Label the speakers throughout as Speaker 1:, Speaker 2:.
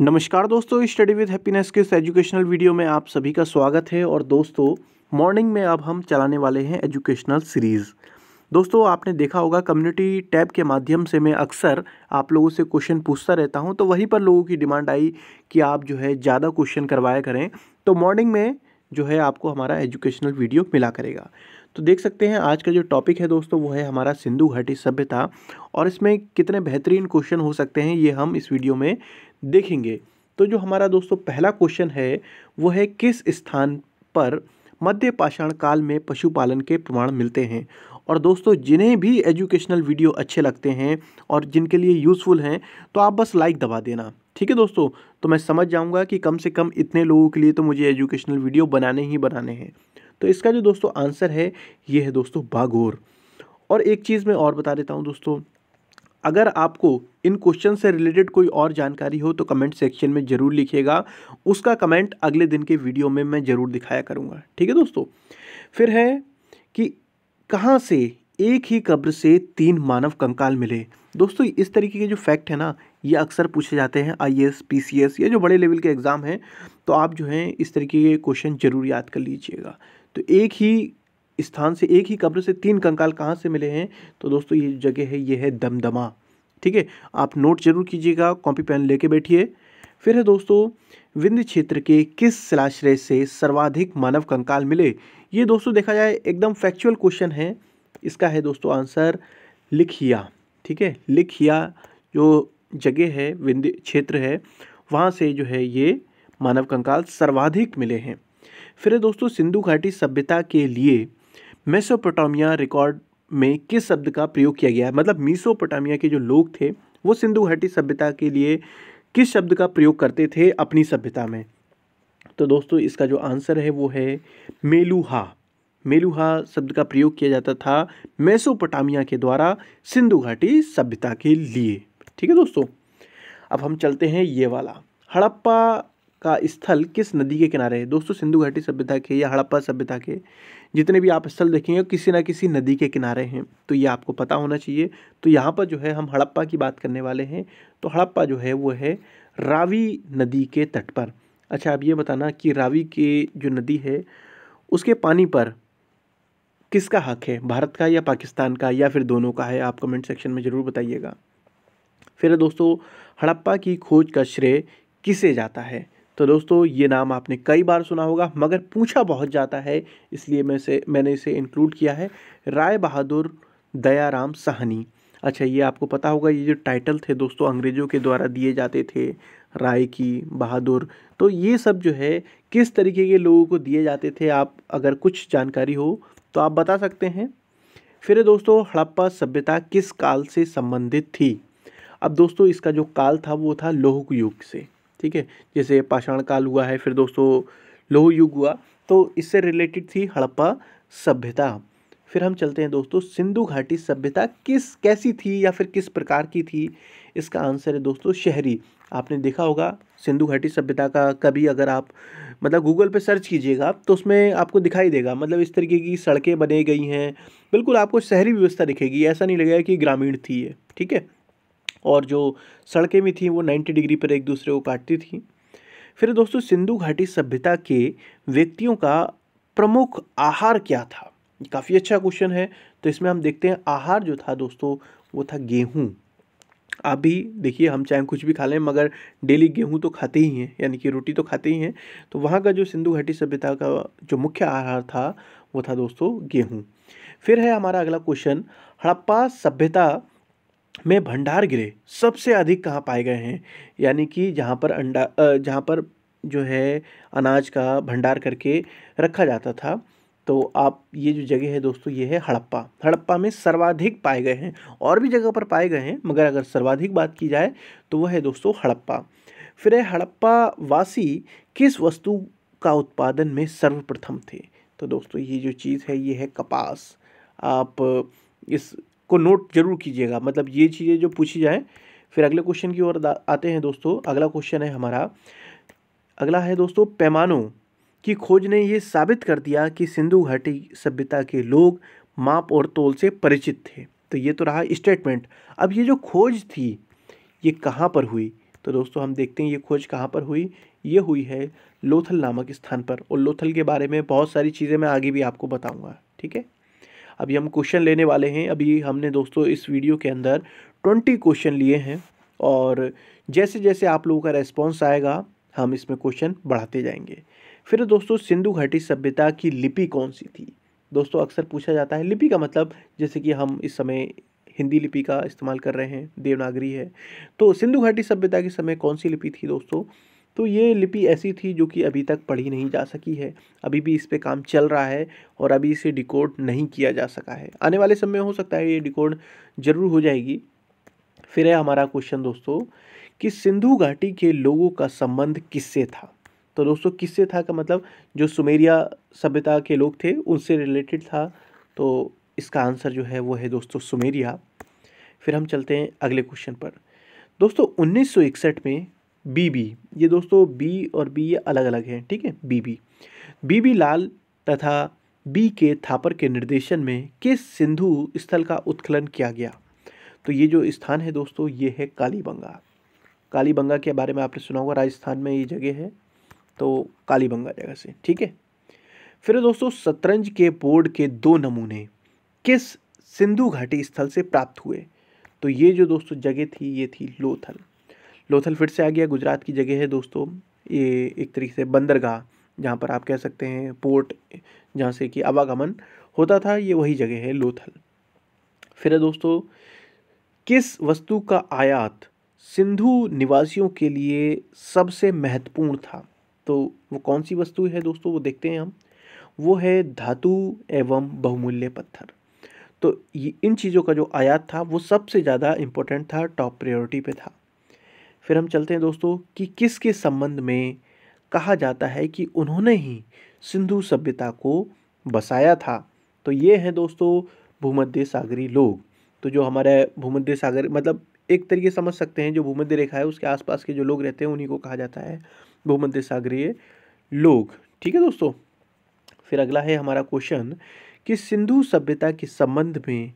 Speaker 1: नमस्कार दोस्तों, study with happiness के इस एजुकेशनल वीडियो में आप सभी का स्वागत है। और दोस्तों, मॉर्निंग में अब हम चलाने वाले हैं एजुकेशनल सीरीज़। दोस्तों, आपने देखा होगा कम्युनिटी टैब के माध्यम से मैं अक्सर आप लोगों से क्वेश्चन पूछता रहता हूं, तो वहीं पर लोगों की डिमांड आई कि आप जो है ज़्यादा क्वेश्चन करवाया करें, तो मॉर्निंग में जो है आपको हमारा एजुकेशनल वीडियो मिला करेगा। तो देख सकते हैं आज का जो टॉपिक है दोस्तों, वो है हमारा सिंधु घाटी सभ्यता, और इसमें कितने बेहतरीन क्वेश्चन हो सकते हैं ये हम इस वीडियो में देखेंगे। तो जो हमारा दोस्तों पहला क्वेश्चन है वो है, किस स्थान पर मध्य पाषाण काल में पशुपालन के प्रमाण मिलते हैं। और दोस्तों, जिन्हें भी एजुकेशनल वीडियो अच्छे लगते हैं और जिनके लिए यूज़फुल हैं, तो आप बस लाइक दबा देना, ठीक है दोस्तों। तो मैं समझ जाऊंगा कि कम से कम इतने लोगों के लिए तो मुझे एजुकेशनल वीडियो बनाने ही बनाने हैं। तो इसका जो दोस्तों आंसर है ये है दोस्तों बागोर। और एक चीज़ मैं और बता देता हूँ दोस्तों, अगर आपको इन क्वेश्चन से रिलेटेड कोई और जानकारी हो तो कमेंट सेक्शन में ज़रूर लिखिएगा, उसका कमेंट अगले दिन के वीडियो में मैं ज़रूर दिखाया करूँगा, ठीक है दोस्तों। फिर है कि कहाँ से एक ही कब्र से 3 मानव कंकाल मिले। दोस्तों, इस तरीके के जो फैक्ट है ना, ये अक्सर पूछे जाते हैं IAS PCS या जो बड़े लेवल के एग्ज़ाम हैं, तो आप जो हैं इस तरीके के क्वेश्चन ज़रूर याद कर लीजिएगा। तो एक ही स्थान से, एक ही कब्र से 3 कंकाल कहाँ से मिले हैं, तो दोस्तों ये जगह है, ये है दमदमा, ठीक है। आप नोट जरूर कीजिएगा, कॉपी पेन लेके बैठिए। फिर है दोस्तों, विंध्य क्षेत्र के किस शिलाश्रय से सर्वाधिक मानव कंकाल मिले। ये दोस्तों देखा जाए एकदम फैक्चुअल क्वेश्चन है। इसका है दोस्तों आंसर लिखिया, ठीक है। लिखिया जो जगह है, विंध्य क्षेत्र है, वहाँ से जो है ये मानव कंकाल सर्वाधिक मिले हैं। फिर है दोस्तों, सिंधु घाटी सभ्यता के लिए मेसोपोटामिया रिकॉर्ड में किस शब्द का प्रयोग किया गया है। मतलब मेसोपोटामिया के जो लोग थे वो सिंधु घाटी सभ्यता के लिए किस शब्द का प्रयोग करते थे अपनी सभ्यता में। तो दोस्तों इसका जो आंसर है वो है मेलुहा। मेलुहा शब्द का प्रयोग किया जाता था मेसोपोटामिया के द्वारा सिंधु घाटी सभ्यता के लिए, ठीक है दोस्तों। अब हम चलते हैं ये वाला, हड़प्पा का स्थल किस नदी के किनारे है। दोस्तों, सिंधु घाटी सभ्यता के या हड़प्पा सभ्यता के जितने भी आप स्थल देखेंगे किसी ना किसी नदी के किनारे हैं, तो ये आपको पता होना चाहिए। तो यहाँ पर जो है हम हड़प्पा की बात करने वाले हैं, तो हड़प्पा जो है वो है रावी नदी के तट पर। अच्छा, अब ये बताना कि रावी की जो नदी है उसके पानी पर किसका हक है, भारत का या पाकिस्तान का या फिर दोनों का है, आप कमेंट सेक्शन में ज़रूर बताइएगा। फिर दोस्तों, हड़प्पा की खोज का श्रेय किसे जाता है। तो दोस्तों ये नाम आपने कई बार सुना होगा मगर पूछा बहुत जाता है, इसलिए मैंने इसे इंक्लूड किया है, राय बहादुर दयाराम साहनी। अच्छा, ये आपको पता होगा, ये जो टाइटल थे दोस्तों अंग्रेज़ों के द्वारा दिए जाते थे, राय की, बहादुर, तो ये सब जो है किस तरीके के लोगों को दिए जाते थे, आप अगर कुछ जानकारी हो तो आप बता सकते हैं। फिर दोस्तों, हड़प्पा सभ्यता किस काल से संबंधित थी। अब दोस्तों इसका जो काल था वो था लौह युग से, ठीक है। जैसे पाषाण काल हुआ है, फिर दोस्तों लौह युग हुआ, तो इससे रिलेटेड थी हड़प्पा सभ्यता। फिर हम चलते हैं दोस्तों, सिंधु घाटी सभ्यता कैसी थी या फिर किस प्रकार की थी। इसका आंसर है दोस्तों शहरी। आपने देखा होगा सिंधु घाटी सभ्यता का, कभी अगर आप मतलब गूगल पे सर्च कीजिएगा तो उसमें आपको दिखाई देगा, मतलब इस तरीके की सड़कें बनाई गई हैं, बिल्कुल आपको शहरी व्यवस्था दिखेगी, ऐसा नहीं लगेगा कि ग्रामीण थी ये, ठीक है। और जो सड़कें भी थी वो 90 डिग्री पर एक दूसरे को काटती थी। फिर दोस्तों, सिंधु घाटी सभ्यता के व्यक्तियों का प्रमुख आहार क्या था। काफ़ी अच्छा क्वेश्चन है। तो इसमें हम देखते हैं आहार जो था दोस्तों वो था गेहूं। आप भी देखिए, हम चाहे कुछ भी खा लें मगर डेली गेहूं तो खाते ही हैं, यानी कि रोटी तो खाते ही हैं। तो वहाँ का जो सिंधु घाटी सभ्यता का जो मुख्य आहार था वो था दोस्तों गेहूँ। फिर है हमारा अगला क्वेश्चन, हड़प्पा सभ्यता में भंडार गृह सबसे अधिक कहाँ पाए गए हैं। यानी कि जहाँ पर जो है अनाज का भंडार करके रखा जाता था। तो आप ये जो जगह है दोस्तों ये है हड़प्पा। हड़प्पा में सर्वाधिक पाए गए हैं, और भी जगह पर पाए गए हैं मगर अगर सर्वाधिक बात की जाए तो वह है दोस्तों हड़प्पा। फिर है हड़प्पा वासी किस वस्तु का उत्पादन में सर्वप्रथम थे। तो दोस्तों ये जो चीज़ है ये है कपास। आप इसको नोट जरूर कीजिएगा, मतलब ये चीज़ें जो पूछी जाए। फिर अगले क्वेश्चन की ओर आते हैं दोस्तों। अगला क्वेश्चन है हमारा, अगला है दोस्तों, पैमानों की खोज ने ये साबित कर दिया कि सिंधु घाटी सभ्यता के लोग माप और तोल से परिचित थे। तो ये तो रहा स्टेटमेंट। अब ये जो खोज थी ये कहाँ पर हुई। तो दोस्तों हम देखते हैं ये खोज कहाँ पर हुई। ये हुई है लोथल नामक स्थान पर, और लोथल के बारे में बहुत सारी चीज़ें मैं आगे भी आपको बताऊँगा, ठीक है। अभी हम क्वेश्चन लेने वाले हैं। अभी हमने दोस्तों इस वीडियो के अंदर 20 क्वेश्चन लिए हैं, और जैसे जैसे आप लोगों का रेस्पॉन्स आएगा हम इसमें क्वेश्चन बढ़ाते जाएंगे। फिर दोस्तों सिंधु घाटी सभ्यता की लिपि कौन सी थी। दोस्तों अक्सर पूछा जाता है लिपि का मतलब, जैसे कि हम इस समय हिंदी लिपि का इस्तेमाल कर रहे हैं, देवनागरी है, तो सिंधु घाटी सभ्यता के समय कौन सी लिपि थी दोस्तों। तो ये लिपि ऐसी थी जो कि अभी तक पढ़ी नहीं जा सकी है, अभी भी इस पे काम चल रहा है और अभी इसे डिकोड नहीं किया जा सका है। आने वाले समय में हो सकता है ये डिकोड जरूर हो जाएगी। फिर है हमारा क्वेश्चन दोस्तों कि सिंधु घाटी के लोगों का संबंध किससे था। तो दोस्तों किससे था का मतलब जो सुमेरिया सभ्यता के लोग थे उनसे रिलेटेड था, तो इसका आंसर जो है वो है दोस्तों सुमेरिया। फिर हम चलते हैं अगले क्वेश्चन पर। दोस्तों 1961 में बीबी, ये दोस्तों बी और बी ये अलग अलग हैं, ठीक है। बीबी लाल तथा बी के थापर के निर्देशन में किस सिंधु स्थल का उत्खनन किया गया। तो ये जो स्थान है दोस्तों ये है कालीबंगा। कालीबंगा के बारे में आपने सुना होगा, राजस्थान में ये जगह है, तो कालीबंगा जगह से, ठीक है। फिर दोस्तों शतरंज के बोर्ड के 2 नमूने किस सिंधु घाटी स्थल से प्राप्त हुए। तो ये जो दोस्तों जगह थी ये थी लोथल। लोथल फिर से आ गया, गुजरात की जगह है दोस्तों। ये एक तरीके से बंदरगाह, जहाँ पर आप कह सकते हैं पोर्ट, जहाँ से कि आवागमन होता था, ये वही जगह है लोथल। फिर है दोस्तों किस वस्तु का आयात सिंधु निवासियों के लिए सबसे महत्वपूर्ण था। तो वो कौन सी वस्तु है दोस्तों, वो देखते हैं हम। वो है धातु एवं बहुमूल्य पत्थर। तो ये इन चीज़ों का जो आयात था वो सबसे ज़्यादा इम्पोर्टेंट था, टॉप प्रायोरिटी पे था। फिर हम चलते हैं दोस्तों कि किसके संबंध में कहा जाता है कि उन्होंने ही सिंधु सभ्यता को बसाया था। तो ये हैं दोस्तों भूमध्य सागरी लोग। तो जो हमारे भूमध्य सागर मतलब एक तरीके समझ सकते हैं, जो भूमध्य रेखा है उसके आसपास के जो लोग रहते हैं उन्हीं को कहा जाता है भूमध्य सागरीय लोग, ठीक है दोस्तों। फिर अगला है हमारा क्वेश्चन कि सिंधु सभ्यता के संबंध में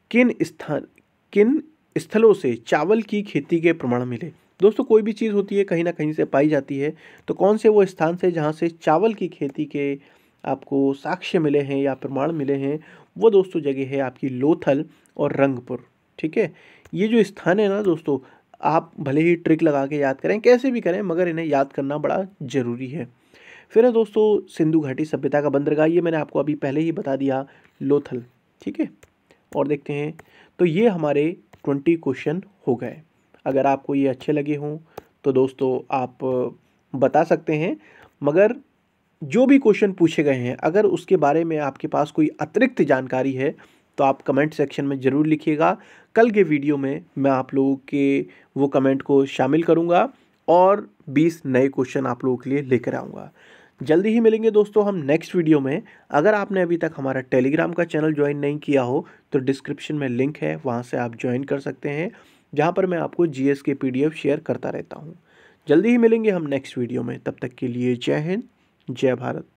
Speaker 1: किन स्थलों से चावल की खेती के प्रमाण मिले। दोस्तों कोई भी चीज़ होती है कहीं ना कहीं से पाई जाती है, तो कौन से वो स्थान से जहाँ से चावल की खेती के आपको साक्ष्य मिले हैं या प्रमाण मिले हैं, वो दोस्तों जगह है आपकी लोथल और रंगपुर, ठीक है। ये जो स्थान है ना दोस्तों, आप भले ही ट्रिक लगा के याद करें, कैसे भी करें, मगर इन्हें याद करना बड़ा ज़रूरी है। फिर है दोस्तों सिंधु घाटी सभ्यता का बंदरगाह, ये मैंने आपको अभी पहले ही बता दिया, लोथल, ठीक है। और देखते हैं, तो ये हमारे 20 क्वेश्चन हो गए। अगर आपको ये अच्छे लगे हों तो दोस्तों आप बता सकते हैं, मगर जो भी क्वेश्चन पूछे गए हैं अगर उसके बारे में आपके पास कोई अतिरिक्त जानकारी है तो आप कमेंट सेक्शन में ज़रूर लिखिएगा। कल के वीडियो में मैं आप लोगों के वो कमेंट को शामिल करूँगा और 20 नए क्वेश्चन आप लोगों के लिए लेकर आऊँगा। जल्दी ही मिलेंगे दोस्तों हम नेक्स्ट वीडियो में। अगर आपने अभी तक हमारा टेलीग्राम का चैनल ज्वाइन नहीं किया हो तो डिस्क्रिप्शन में लिंक है, वहाँ से आप ज्वाइन कर सकते हैं, जहाँ पर मैं आपको जीएस के PDF शेयर करता रहता हूँ। जल्दी ही मिलेंगे हम नेक्स्ट वीडियो में, तब तक के लिए जय हिंद, जय भारत।